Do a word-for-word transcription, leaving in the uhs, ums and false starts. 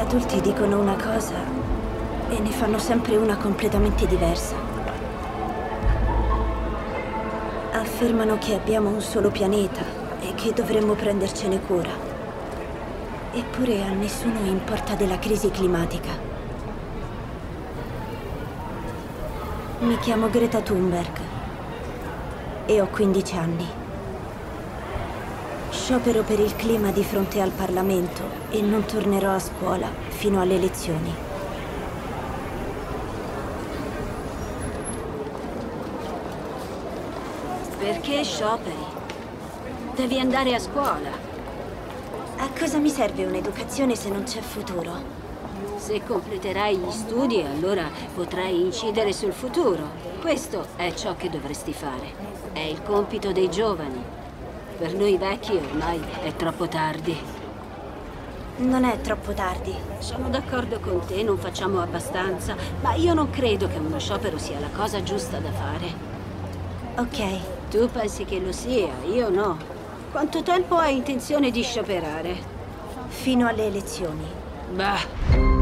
adulti dicono una cosa e ne fanno sempre una completamente diversa. Affermano che abbiamo un solo pianeta e che dovremmo prendercene cura. Eppure a nessuno importa della crisi climatica. Mi chiamo Greta Thunberg e ho quindici anni. Sciopero per il clima di fronte al Parlamento e non tornerò a scuola fino alle elezioni. Perché scioperi? Devi andare a scuola. A cosa mi serve un'educazione se non c'è futuro? Se completerai gli studi, allora potrai incidere sul futuro. Questo è ciò che dovresti fare. È il compito dei giovani. Per noi vecchi ormai è troppo tardi. Non è troppo tardi. Sono d'accordo con te, non facciamo abbastanza, ma io non credo che uno sciopero sia la cosa giusta da fare. Ok. Tu pensi che lo sia, io no. Quanto tempo hai intenzione di scioperare? Fino alle elezioni. Bah.